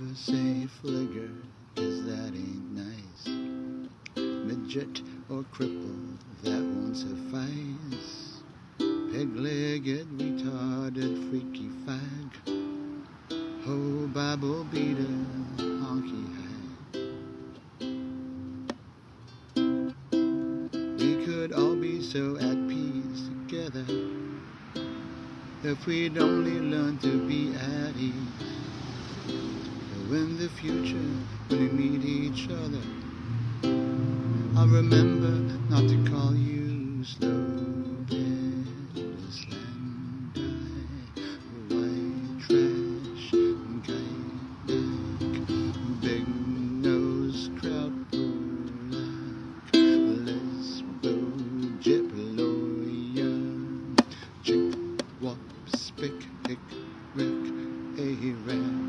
Never say fligger, 'cause that ain't nice. Midget or cripple, that won't suffice. Peg-legged, retarded, freaky fag. Ho, Bible beater, honky hag. We could all be so at peace together if we'd only learn to be at ease. But in the future, when we meet each other, I'll remember not to call you slow. White trash, kayak, big nose, kraut, polak, lesbo, jip, lawyer, chick, wop, spick, hick, rick, Arab.